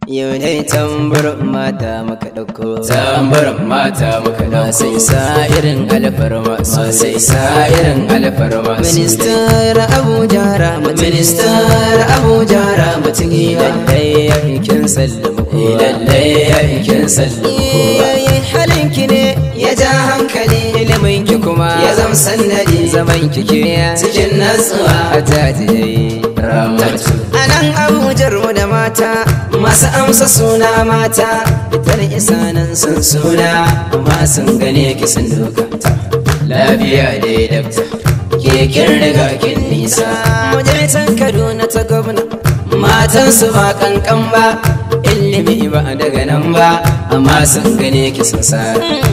Yau dai tambarin mata muka ɗauko, tambarin mata muka ɗauko, sai sa irin alfarma, sai sa irin alfarma. Ministar Abuja Ramatu, Ministar Abuja Ramatu gida, lallai aikin sallama kowa, lallai aikin sallama kowa. Halinki ne Ya ja hankali, iliminki kuma ya zam sannadi, zaman kike cikin natsuwa. a tajiyai Ramatu, a nan Abujar mu da mata masu amsa suna mata, fitar isa nan sun suna amma sun gane ki sun doka. Lafiya dai dakta, ke kin riga kin nisa. mu je can Kaduna ta gwamna, Matan su ba kankan ba, ilimi ba daga nan ba, amma sun gane ki sun sa.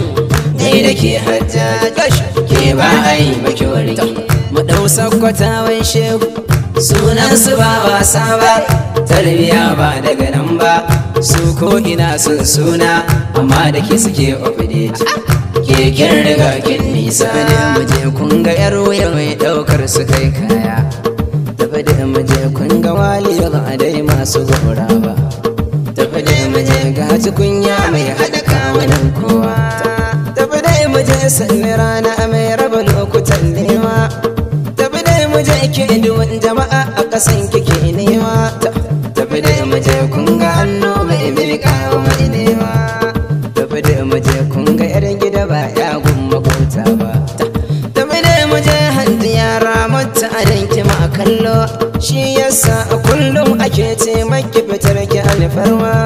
Dai da ke hajjaji, ke ba a yi maki warki. mu ɗau sakkwatawan shehu Sunan su ba wasa ba, tarbiya ba daga nan ba, su ko ina sun suna, amma da ke suke update. Ke kin riga kin nisa. tafi da mu je kun ga yar wuya mai ɗaukar su kai kaya, tafi da mu je kun ga wali ba dai masu gora ba, tafi da mu je ga tukunya mai haɗa kawunan kowa, tafi da mu je sanni rana mai raba lokutan nema, tafi da mu je ke duwan jama'a a ƙasan kike nema, tafi da mu je kun ga hannu mai miƙa mai nema, tafi da mu je kun ga yar gida ba ya gun makota ba, tafi da mu je hanji yara mata a danki ma kallo, shi yasa a kullum ake ce maki fitar ki alfarma.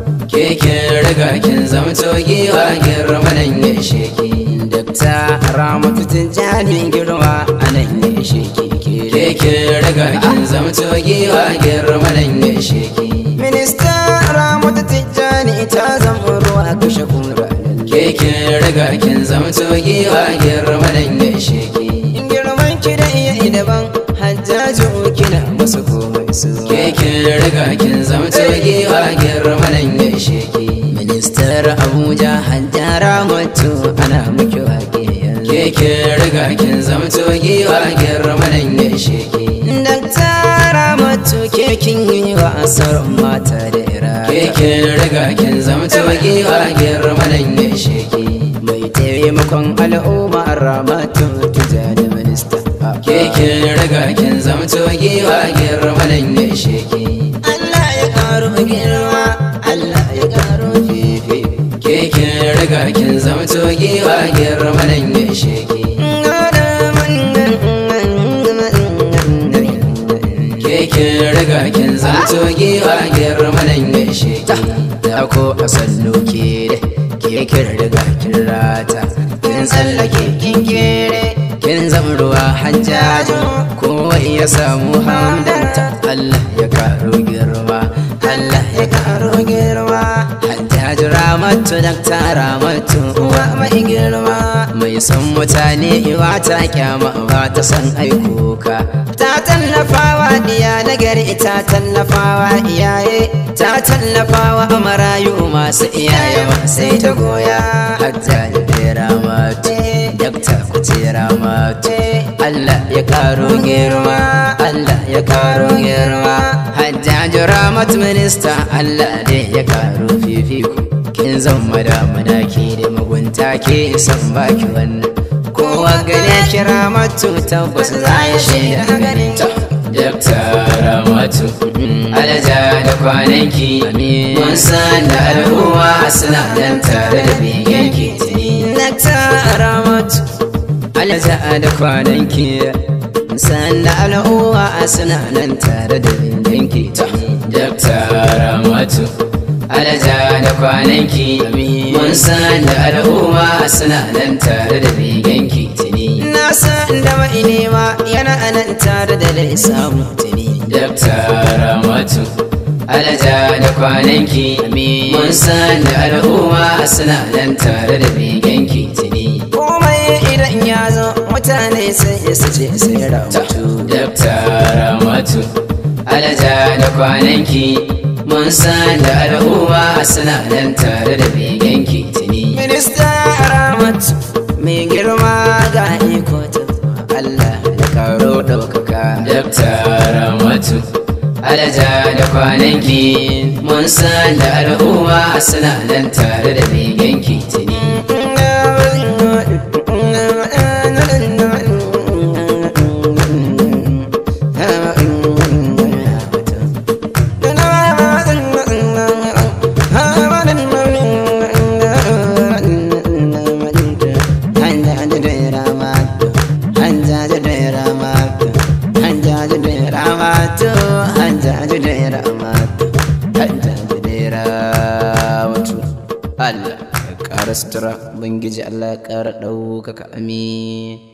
Ke kin riga kin zamto giwa girma nan ya ishe ki. Dakta Ramatu Tijjani girma a nan ya ishe ki. Ke kin riga kin zamto giwa girma nan ya ishe ki. Minista Ramatu Tijjani ta zama ruwa kashe kura. Ke kin riga kin zamto giwa girma nan ya ishe ki. Girman ki da iya daban hajjaju kina masu komai su. Ke kin riga kin zamto giwa girma nan ya ishe ki. Ministar Abuja Hajjara Ramatu ana miki waƙe yanzu. Ke kin riga kin zamto giwa girma nan ya ishe ki. Dakta Ramatu ke kin yi wa asar mata da ira. Ke kin riga kin zamto giwa girma nan ya ishe ki. Mai taimakon al'umma Ramatu Tijjani minista. Ke kin riga kin zamto giwa girma nan ya ishe ki. Allah ya karo girma, Allah ya karo fifi. Ke kin riga kin zamto giwa girma nan ya ishe ki. Ke kin riga kin zamto giwa girma nan ya ishe ki. Da ko a sallo ke da ke kin riga kin rata, kin tsallake kin kere, kin zama ruwa hajjaju, kowai ya samu hamdanta. Allah ya karo girma, Allah ya karo girma. Hajjaju Ramatu Dakta Ramatu uwa mai girma, mai son mutane iwa ta kyama ba ta san aikuka. Ta tallafawa diya nagari, ta tallafawa iyaye, ta tallafawa marayu masu iyaye sai ta goya. Hajjaju Ramatu Dakta Kuti Ramatu, Allah ya karo girma, Allah ya karo girma. Hajjaju Ramatu minista, Allah ne ya karo fifiko. Kin zama da manaki da mugunta ke san baki wannan. Kowa gane ki Ramatu tabbas za ya shaida ganin ta. Dakta Ramatu, alaja da kwananki, mun san da al'umma suna nan tare da begenki tuni. Dakta Ramatu, alaja da kwananki, san da al'umma suna nan tare da begenki tuni. Dakta Ramatu, alaja da kwananki, mun san da al'umma suna nan tare da begenki tuni. Na san da mai nema yana nan tare da lai samu tuni. Dakta Ramatu, alaja da kwananki, mun san da al'umma suna nan tare da begenki tuni. Komai idan ya zo mutane sai su ce sai Ramatu. Dakta Ramatu, alaja da kwananki, mun san da al'umma suna nan tare da begenki tuni. Minista Ramatu mai girma ga iko ta Allah ya karo ɗaukaka. Dakta Ramatu, alaja da kwananki mun san da al'umma suna nan tare da begenki tuni Allah ya ƙara sutura, Ubangiji Allah ya ƙara ɗaukaka, amin.